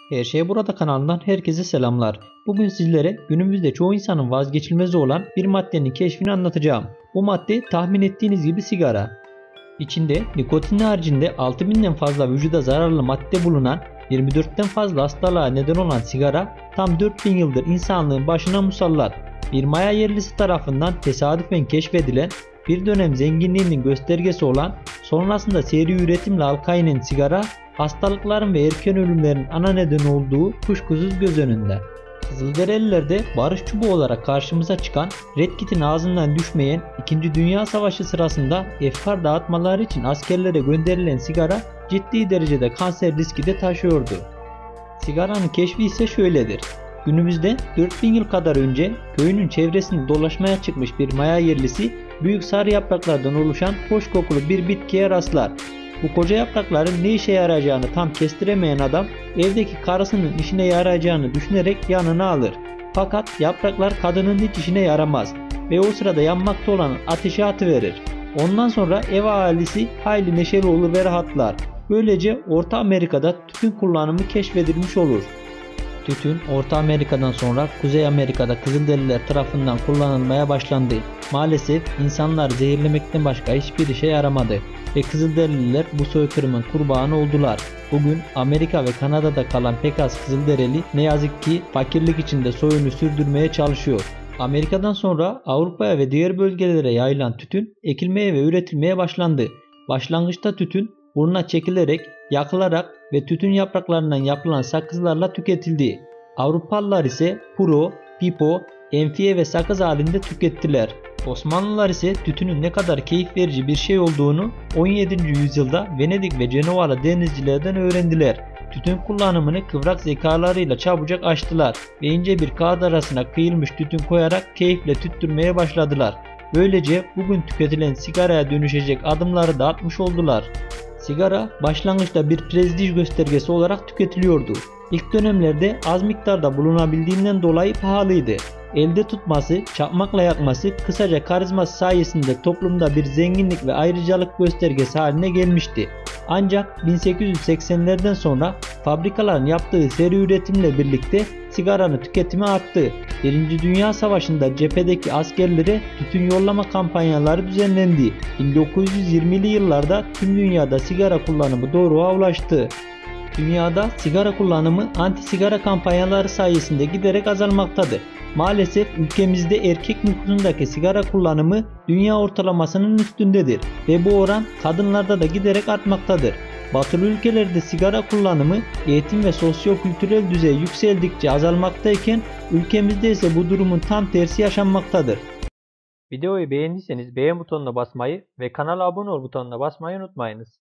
Her Şey Burada kanalından herkese selamlar. Bugün sizlere günümüzde çoğu insanın vazgeçilmezi olan bir maddenin keşfini anlatacağım. Bu madde tahmin ettiğiniz gibi sigara. İçinde nikotin haricinde 6000'den fazla vücuda zararlı madde bulunan 24'ten fazla hastalığa neden olan sigara tam 4000 yıldır insanlığın başına musallat. Bir Maya yerlisi tarafından tesadüfen keşfedilen, bir dönem zenginliğinin göstergesi olan, sonrasında seri üretimle halka inen sigara, hastalıkların ve erken ölümlerin ana nedeni olduğu kuşkusuz göz önünde. Kızılderililerde barış çubuğu olarak karşımıza çıkan, Red Kit'in ağzından düşmeyen 2. Dünya Savaşı sırasında efkar dağıtmaları için askerlere gönderilen sigara ciddi derecede kanser riski de taşıyordu. Sigaranın keşfi ise şöyledir. Günümüzde 4000 yıl kadar önce köyünün çevresinde dolaşmaya çıkmış bir Maya yerlisi büyük sarı yapraklardan oluşan hoş kokulu bir bitkiye rastlar. Bu koca yaprakların ne işe yarayacağını tam kestiremeyen adam evdeki karısının işine yarayacağını düşünerek yanına alır. Fakat yapraklar kadının hiç işine yaramaz ve o sırada yanmakta olan ateşe atıverir. Ondan sonra ev ahalisi hayli neşeli olur ve rahatlar. Böylece Orta Amerika'da tütün kullanımı keşfedilmiş olur. Tütün, Orta Amerika'dan sonra Kuzey Amerika'da Kızılderililer tarafından kullanılmaya başlandı. Maalesef insanlar zehirlemekten başka hiçbir işe yaramadı ve Kızılderililer bu soykırımın kurbanı oldular. Bugün Amerika ve Kanada'da kalan pek az Kızılderili ne yazık ki fakirlik içinde soyunu sürdürmeye çalışıyor. Amerika'dan sonra Avrupa'ya ve diğer bölgelere yayılan tütün ekilmeye ve üretilmeye başlandı. Başlangıçta tütün burnuna çekilerek, yakılarak ve tütün yapraklarından yapılan sakızlarla tüketildi. Avrupalılar ise puro, pipo, enfiye ve sakız halinde tükettiler. Osmanlılar ise tütünün ne kadar keyif verici bir şey olduğunu 17. yüzyılda Venedik ve Cenova'lı denizcilerden öğrendiler. Tütün kullanımını kıvrak zekalarıyla çabucak aştılar ve ince bir kağıt arasına kıyılmış tütün koyarak keyifle tüttürmeye başladılar. Böylece bugün tüketilen sigaraya dönüşecek adımları da atmış oldular. Sigara başlangıçta bir prestij göstergesi olarak tüketiliyordu. İlk dönemlerde az miktarda bulunabildiğinden dolayı pahalıydı. Elde tutması, çakmakla yakması, kısaca karizması sayesinde toplumda bir zenginlik ve ayrıcalık göstergesi haline gelmişti. Ancak 1880'lerden sonra fabrikaların yaptığı seri üretimle birlikte sigaranın tüketimi arttı. 1. Dünya Savaşı'nda cephedeki askerlere tütün yollama kampanyaları düzenlendi. 1920'li yıllarda tüm dünyada sigara kullanımı doğruğa ulaştı. Dünyada sigara kullanımı anti-sigara kampanyaları sayesinde giderek azalmaktadır. Maalesef ülkemizde erkek nüfusundaki sigara kullanımı dünya ortalamasının üstündedir ve bu oran kadınlarda da giderek artmaktadır. Batılı ülkelerde sigara kullanımı eğitim ve sosyo-kültürel düzey yükseldikçe azalmaktayken ülkemizde ise bu durumun tam tersi yaşanmaktadır. Videoyu beğendiyseniz beğen butonuna basmayı ve kanala abone ol butonuna basmayı unutmayınız.